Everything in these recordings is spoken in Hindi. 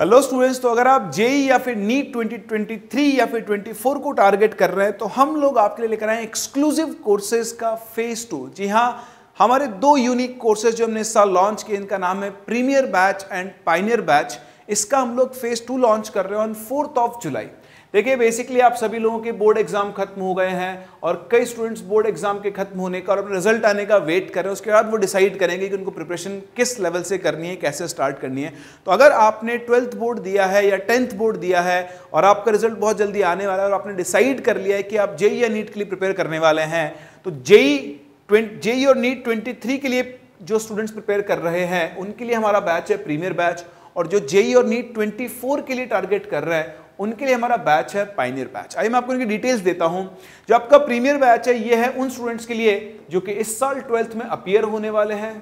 हेलो स्टूडेंट्स, तो अगर आप जेई या फिर नीट 2023 या फिर 24 को टारगेट कर रहे हैं तो हम लोग आपके लिए लेकर आए एक्सक्लूसिव कोर्सेज का फेज 2। जी हाँ, हमारे दो यूनिक कोर्सेज जो हमने इस साल लॉन्च किए, इनका नाम है premier batch and pioneer batch. इसका हम लोग फेज 2 लॉन्च कर रहे हैं ऑन 4 जुलाई। देखिए, बेसिकली आप सभी लोगों के बोर्ड एग्जाम खत्म हो गए हैं और कई स्टूडेंट्स बोर्ड एग्जाम के खत्म होने का और अपने रिजल्ट आने का वेट कर रहे हैं। उसके बाद वो डिसाइड करेंगे कि उनको प्रिपरेशन किस लेवल से करनी है, कैसे स्टार्ट करनी है। तो अगर आपने 12th बोर्ड दिया है या 10th बोर्ड दिया है और आपका रिजल्ट बहुत जल्दी आने वाला है और आपने डिसाइड कर लिया है कि आप जेई या नीट के लिए प्रिपेयर करने वाले हैं, तो जेई और नीट 23 के लिए जो स्टूडेंट्स प्रिपेयर कर रहे हैं उनके लिए हमारा बैच है प्रीमियर बैच, और जो जेई और नीट 24 के लिए टारगेट कर रहे हैं उनके लिए हमारा बैच है पायनियर बैच। आइए मैं आपको इनकी डिटेल्स देता हूं। जो आपका प्रीमियर बैच है ये है उन स्टूडेंट्स के लिए जो कि इस साल 12th में अपीयर होने वाले हैं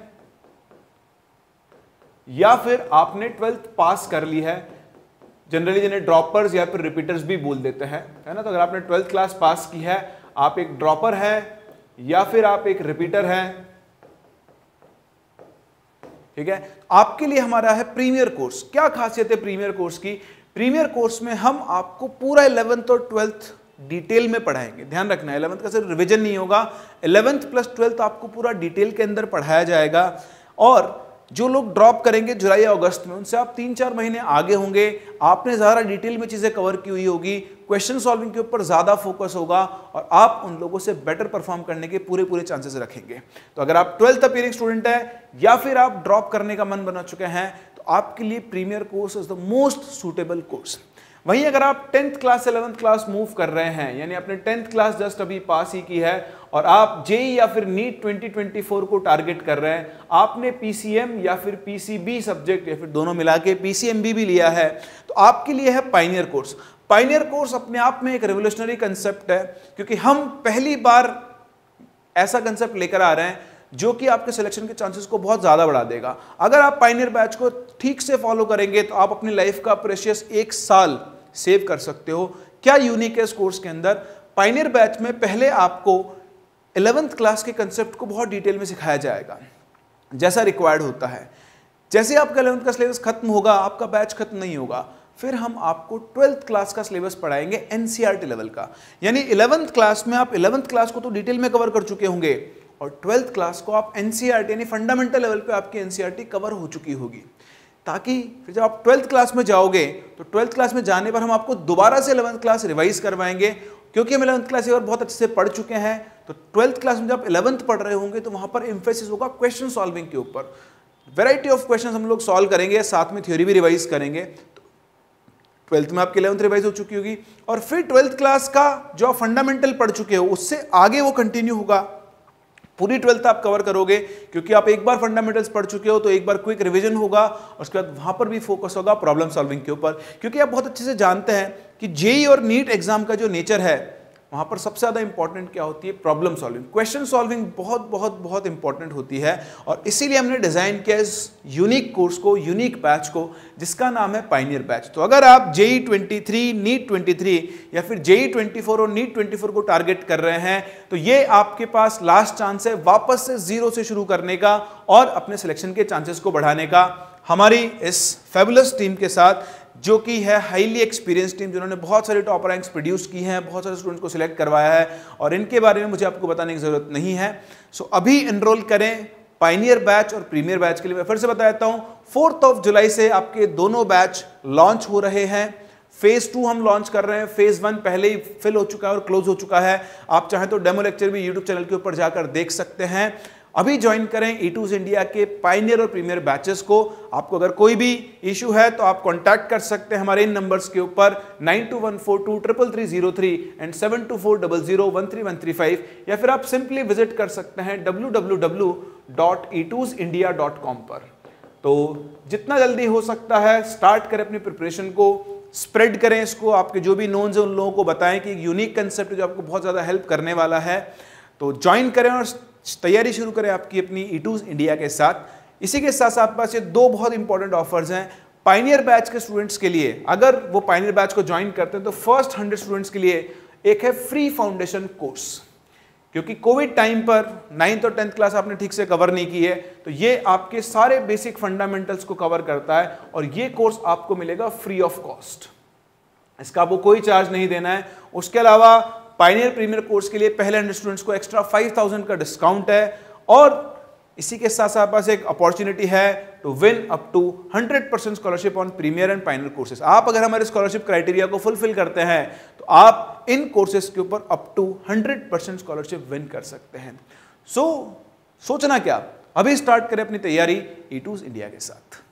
या फिर आपने 12th पास कर ली है। जनरली जिन्हें ड्रॉपर्स या फिर रिपीटर्स भी बोल देते हैं, है ना। तो अगर आपने 12th क्लास पास की है, आप एक ड्रॉपर है या फिर आप एक रिपीटर है, ठीक है। आपके लिए हमारा है प्रीमियर कोर्स। क्या खासियत है प्रीमियर कोर्स की? प्रीमियर कोर्स में हम आपको पूरा 11th और 12th डिटेल में पढ़ाएंगे। ध्यान रखना है, 11th का सिर्फ रिवीजन नहीं होगा, 11th प्लस 12th आपको पूरा डिटेल के अंदर पढ़ाया जाएगा। और जो लोग ड्रॉप करेंगे जुलाई या अगस्त में, उनसे आप 3-4 महीने आगे होंगे। आपने ज़्यादा डिटेल में चीज़ें कवर की हुई होगी, क्वेश्चन सॉल्विंग के ऊपर ज़्यादा फोकस होगा और आप उन लोगों से बेटर परफॉर्म करने के पूरे चांसेस रखेंगे। तो अगर आप 12th अपीयरिंग स्टूडेंट है या फिर आप ड्रॉप करने का मन बना चुके हैं तो आपके लिए premier course is the most suitable course. वहीं अगर आप 10th class 11th class move कर रहे हैं, यानी आपने 10th क्लास जस्ट अभी पास ही की है और आप जेई या फिर नीट 2024 को टारगेट कर रहे हैं, आपने पीसीएम या फिर पीसीबी सब्जेक्ट या फिर दोनों मिला के पीसीएमबी भी लिया है, तो आपके लिए है पायनियर कोर्स। पायनियर कोर्स अपने आप में एक रेवोल्यूशनरी कंसेप्ट है, क्योंकि हम पहली बार ऐसा कंसेप्ट लेकर आ रहे हैं जो कि आपके सिलेक्शन के चांसेस को बहुत ज़्यादा बढ़ा देगा। अगर आप पायनियर बैच को ठीक से फॉलो करेंगे तो आप अपनी लाइफ का प्रेशियस 1 साल सेव कर सकते हो। क्या यूनिक है इस कोर्स के अंदर? पायनियर बैच में पहले आपको 11th क्लास के कंसेप्ट को बहुत डिटेल में सिखाया जाएगा जैसा रिक्वायर्ड होता है। जैसे आपका 11th का सिलेबस खत्म होगा, आपका बैच खत्म नहीं होगा, फिर हम आपको 12th क्लास का सिलेबस पढ़ाएंगे एनसीईआरटी लेवल का। यानी 11th क्लास में आप 11th क्लास को तो डिटेल में कवर कर चुके होंगे और 12th क्लास को आप एनसीईआरटी यानी फंडामेंटल लेवल पे आपकी एनसीईआरटी कवर हो चुकी होगी, ताकि फिर जब आप 12th क्लास में जाओगे तो 12th क्लास में जाने पर हम आपको दोबारा से 11th क्लास रिवाइज करवाएंगे, क्योंकि हम 11th क्लास और बहुत अच्छे से पढ़ चुके हैं। तो 12th क्लास में जब आप 11th पढ़ रहे होंगे तो वहां पर एम्फेसिस होगा क्वेश्चन सॉल्विंग के ऊपर। वेराइटी ऑफ क्वेश्चन हम लोग सॉल्व करेंगे, साथ में थ्योरी भी रिवाइज करेंगे। 12th में आपकी 11th रिवाइज हो चुकी होगी और फिर 12th क्लास का जो आप फंडामेंटल पढ़ चुके हो उससे आगे वो कंटिन्यू होगा। पूरी 12th आप कवर करोगे, क्योंकि आप एक बार फंडामेंटल्स पढ़ चुके हो तो एक बार क्विक रिवीजन होगा और उसके बाद वहां पर भी फोकस होगा प्रॉब्लम सॉल्विंग के ऊपर। क्योंकि आप बहुत अच्छे से जानते हैं कि जेई और नीट एग्जाम का जो नेचर है, वहां पर सबसे ज्यादा इंपॉर्टेंट क्या होती है? प्रॉब्लम सॉल्विंग, क्वेश्चन सॉल्विंग बहुत इंपॉर्टेंट होती है। और इसीलिए हमने डिजाइन किया इस यूनिक कोर्स को, यूनिक बैच को, जिसका नाम है पायनियर बैच। तो अगर आप जेई 23, नीट 23 या फिर जेई 24 और नीट 24 को टारगेट कर रहे हैं तो ये आपके पास लास्ट चांस है वापस से जीरो से शुरू करने का और अपने सिलेक्शन के चांसेस को बढ़ाने का। हमारी इस फेबुलस टीम के साथ, जो कि है हाईली एक्सपीरियंस टीम, जिन्होंने बहुत सारे टॉप रैंक्स प्रोड्यूस की हैं, बहुत सारे स्टूडेंट्स को सिलेक्ट करवाया है और इनके बारे में मुझे आपको बताने की जरूरत नहीं है। सो अभी एनरोल करें पायनियर बैच और प्रीमियर बैच के लिए। मैं फिर से बता देता हूं, 4 जुलाई से आपके दोनों बैच लॉन्च हो रहे हैं। फेज 2 हम लॉन्च कर रहे हैं। फेज 1 पहले ही फिल हो चुका है और क्लोज हो चुका है। आप चाहें तो डेमो लेक्चर भी यूट्यूब चैनल के ऊपर जाकर देख सकते हैं। अभी ज्वाइन करें E2 इंडिया के पायनियर और प्रीमियर बैचेस को। आपको अगर कोई भी इशू है तो आप कांटेक्ट कर सकते हैं हमारे इन नंबर्स के ऊपर 9214233303 एंड 7240013135, या फिर आप सिंपली विजिट कर सकते हैं www.e2india.com पर। तो जितना जल्दी हो सकता है स्टार्ट करें अपनी प्रिपरेशन को, स्प्रेड करें इसको, आपके जो भी नोन्स हैं उन लोगों को बताएं कि एक यूनिक कंसेप्ट जो आपको बहुत ज़्यादा हेल्प करने वाला है। तो ज्वाइन करें और तैयारी शुरू करें आपकी अपनी E2 इंडिया के साथ। इसी के साथ आपके पास ये 2 बहुत इंपॉर्टेंट ऑफर्स हैं पायनियर बैच के स्टूडेंट्स के लिए। अगर वो पायनियर बैच को ज्वाइन करते हैं तो फर्स्ट 100 स्टूडेंट्स के लिए एक है फ्री फाउंडेशन कोर्स। क्योंकि कोविड टाइम पर 9th और 10th क्लास आपने ठीक से कवर नहीं की है, तो ये आपके सारे बेसिक फंडामेंटल्स को कवर करता है और ये कोर्स आपको मिलेगा फ्री ऑफ कॉस्ट। इसका आपको कोई चार्ज नहीं देना है। उसके अलावा पायनियर प्रीमियर कोर्स के लिए पहले 100 स्टूडेंट्स को एक्स्ट्रा 5000 का डिस्काउंट है और इसी के साथ साथ पास एक अपॉर्चुनिटी है to win up to 100% scholarship on premier and pioneer courses. आप अगर हमारे स्कॉलरशिप क्राइटेरिया को फुलफिल करते हैं तो आप इन कोर्सेज के ऊपर अप टू 100% स्कॉलरशिप विन कर सकते हैं। सोचना क्या, अभी स्टार्ट करें अपनी तैयारी E2 इंडिया के साथ।